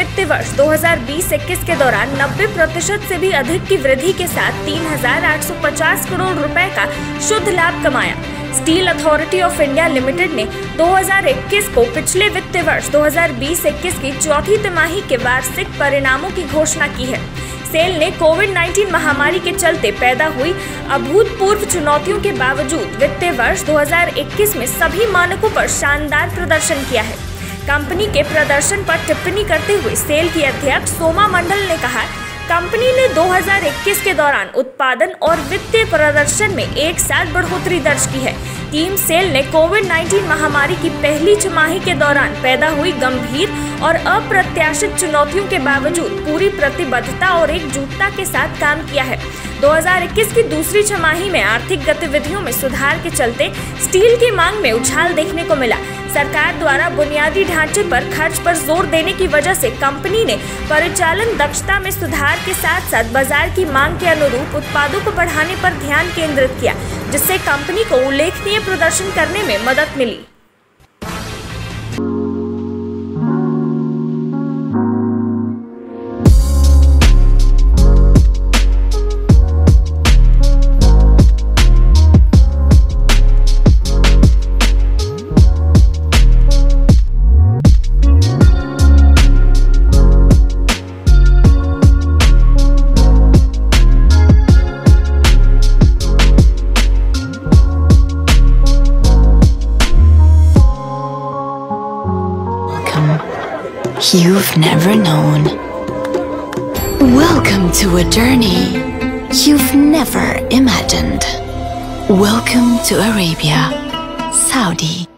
वित्त वर्ष 2020-21 के दौरान 90% से भी अधिक की वृद्धि के साथ 3,850 करोड़ रुपए का शुद्ध लाभ कमाया। Steel authority of India limited ने 2021 को पिछले वित्त वर्ष 2020-21 की चौथी तिमाही के वार्षिक परिणामों की घोषणा की है। सेल ने कोविड-19 महामारी के चलते पैदा हुई अभूतपूर्व चुनौतियों के बावजूद वित्त वर्ष 2021 में सभी मानकों पर शानदार प्रदर्शन किया है। कंपनी के प्रदर्शन पर टिप्पणी करते हुए सेल की अध्यक्ष सोमा मंडल ने कहा, कंपनी ने 2021 के दौरान उत्पादन और वित्तीय प्रदर्शन में एक साथ बढ़ोतरी दर्ज की है। टीम सेल ने कोविड-19 महामारी की पहली छमाही के दौरान पैदा हुई गंभीर और अप्रत्याशित चुनौतियों के बावजूद पूरी प्रतिबद्धता और एकजुटता के साथ काम किया है। 2021 की दूसरी छमाही में आर्थिक गतिविधियों में सुधार के चलते स्टील की मांग में उछाल देखने को मिला। सरकार द्वारा बुनियादी ढांचे पर खर्च पर जोर देने की वजह से कंपनी ने परिचालन दक्षता में सुधार के साथ साथ बाजार की मांग के अनुरूप उत्पादों को बढ़ाने पर ध्यान केंद्रित किया, जिससे कंपनी को उल्लेखनीय प्रदर्शन करने में मदद मिली। You've never known. Welcome to a journey you've never imagined. Welcome to Arabia, Saudi.